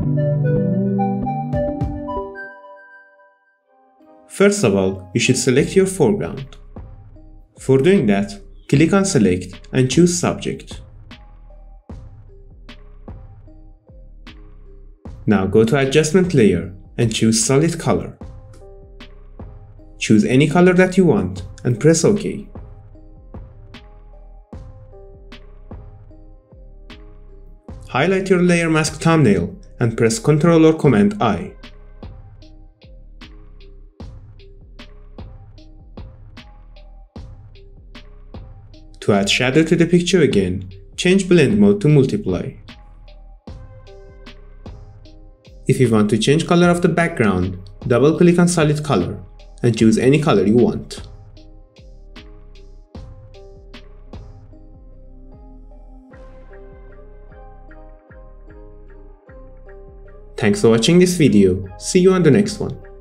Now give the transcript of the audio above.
First of all, you should select your foreground. For doing that, click on Select and choose Subject. Now go to Adjustment Layer and choose Solid Color. Choose any color that you want and press OK. Highlight your layer mask thumbnail and press Ctrl or Command I. To add shadow to the picture again, change blend mode to multiply. If you want to change color of the background, double click on solid color and choose any color you want. Thanks for watching this video. See you on the next one.